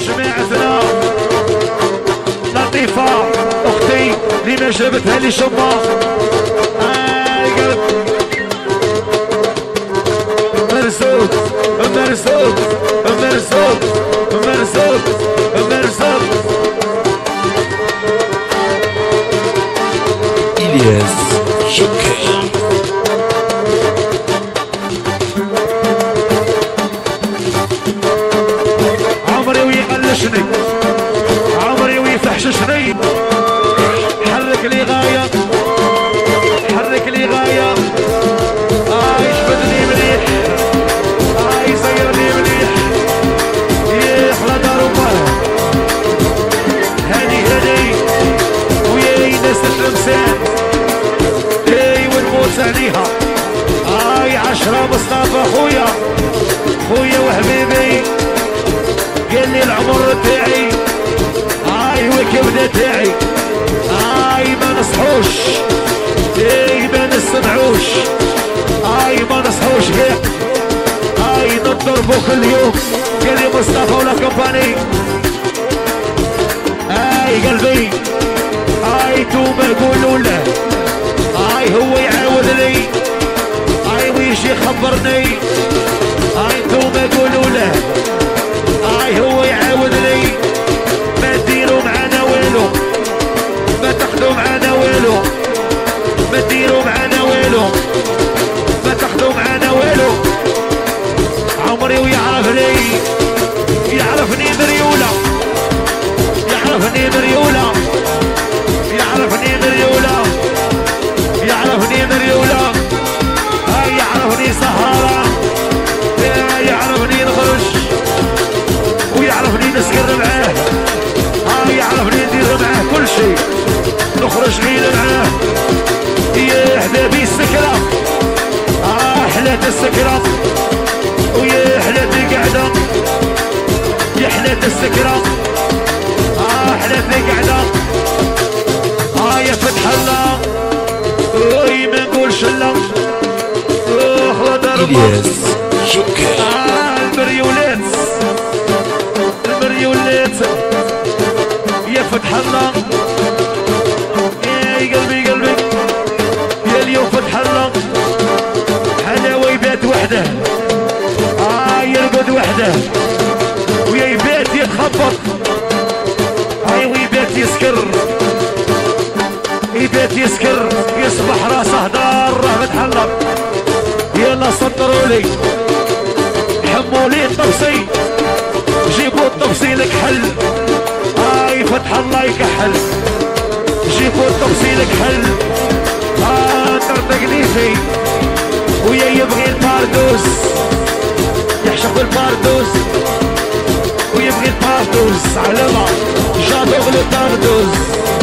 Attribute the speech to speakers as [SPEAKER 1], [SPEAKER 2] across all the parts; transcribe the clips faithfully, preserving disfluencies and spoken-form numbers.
[SPEAKER 1] جماعتنا لطيفة اختي اللي ما جابتها لي شمة مرزوق مرزوق مرزوق مرزوق مرزوق
[SPEAKER 2] إلياس شكر
[SPEAKER 1] عمري ويقلشني عمري ويفحششني حرك لي غاية حرك لي غاية آه يشبدني مليح آه يزيرني مليح يحلى دار أمه هادي هادي وياي ناس التلمسان اي ونموت عليها آي عشرة مصطفى خويا خويا وحبيبي قال لي العمر تاعي آي والكبدة تاعي آي ما نصحوش اي ما نسمعوش آي ما نصحوش هيك آي نضربو كل يوم قال لي مصطفى ولا كمباني آي قلبي آي توما قولوا له آي هو يعاود لي آي ويجي يخبرني آي توما قولوا له آي هو يعاود لي ما ديروا معانا والو ما تاخدوا معانا والو ما ديروا معانا والو ما تاخدوا معانا والو عمري ويعرف لي يعرفني مريولة يعرفني مريولة يعرفني مريولة يعرفني مريولة هاي يعرفني سهرة يعرفني نخرج ويعرفني نسكر معاه هاي يعرفني ندير معاه كل شيء نخرج غير معاه يا حبابي السكرة آه حلات السكرة ويا حلات القعدة يا حلات السكرة آه حلات القعدة آه يا فتح الله اي ما نقولش لا
[SPEAKER 2] إلياس شكر
[SPEAKER 1] آه المريولات المريولات يا فتح الله يا قلبي قلبي يا اليوم فتح الله حلاوة يبات وحده آه يرقد وحده ويا يبات يتخبط هاي ويبات يسكر يبات يسكر يصبح راسه دار راه فتح الله يلا سطروا لي حموا لي الطبسي جيبوا الطبسي لك حل هاي فتح الله يكحل جيبوا الطبسي لك حل ها طرطقني في ويا يبغي الباردوس يحشق الباردوس ويبغي الباردوس على ما جادوغ الباردوس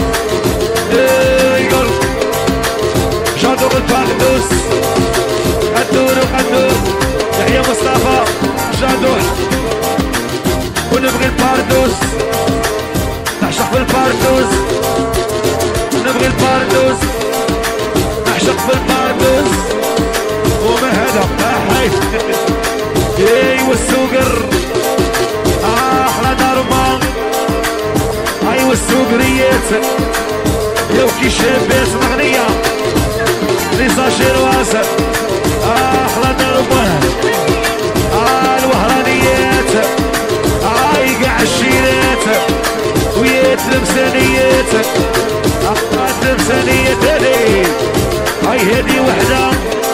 [SPEAKER 1] اي قرب جادوغ الباردوس قدور وقدور تحية مصطفى جادوح ونبغي الباردوس نعشق بالباردوس نبغي الباردوس نعشق بالباردوس وما هذا احي اي والسوقر احلى درمان اي والسوقريات لو كي شابات مغنية ليزا شيرواسة احلى درمان الوهرانيات اي قاع الشيرات ويا تلمسانيات تلمسانيات هذي هاي هذي وحدة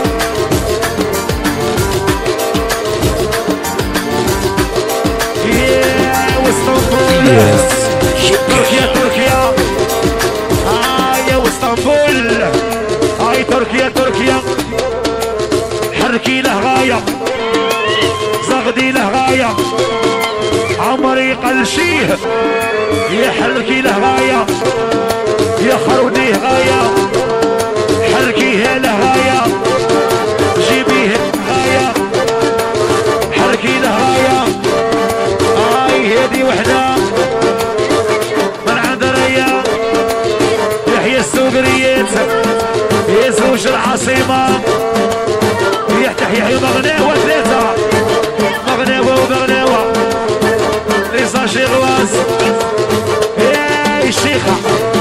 [SPEAKER 1] يا واسطنبول تركيا تركيا هاي يا واسطنبول هاي تركيا تركيا حركي له غاية زغدي له غاية عمري قلشيه يحركي له غاية يا خروديه غاية حركيه له غاية جيبيه غاية حركي له غاية هاي هذي وحدة من عند ريا يحيى السوقريات يا زوج العاصمة يحتح يحيى مغناوة ثلاثة مغناوة ومغناوة ماشي غواز يا الشيخة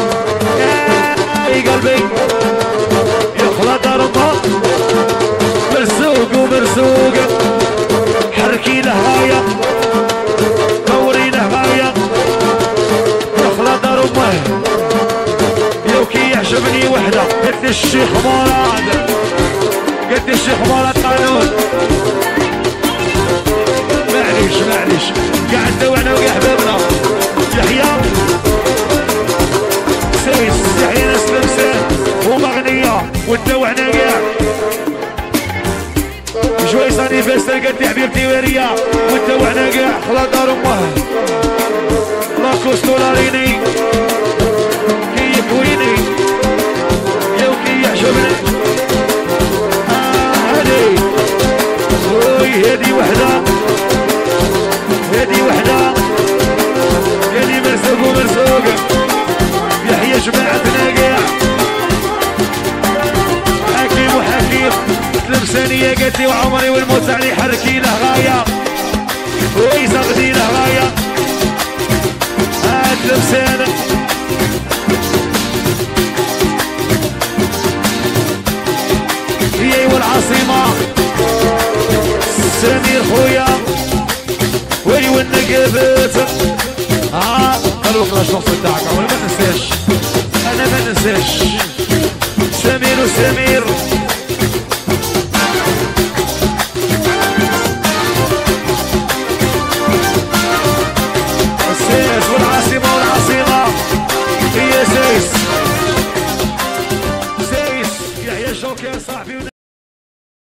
[SPEAKER 1] يا قلبي يخلى ضربة مرزوق ومرزوق حركي لهاية دوري لهاية يخلى ضربة يوكي يعجبني وحدة قد الشيخ مراد قد الشيخ مراد قانون معليش معليش قاعد توعنا ويا حبابنا يحيى سيس يحيى ناس لمسان ومغنية وتوعنا كاع شوي صاني فاستر قد حبيبتي وريا وتوعنا كاع خلا دار امه لاكوستو لاريني كي يكويني يو كي يعجبني اه هادي وي هادي وحده هادي وحده هادي مرزوق ومرزوق يحيى جماعتنا كاع حكيم وحكيم تلمسانية قالت لي وعمري والموت علي حركي له غاية ويزغدي له غاية هاد تلمسانة هي والعاصمة سمير خويا وي والنقبات ها قالوا خلاص الشخص تاعك انا ما ننساش انا ما ننساش سمير وسمير السيس والعاصمة والعاصمة هي سيس سيس يحيى الجوكر صاحبي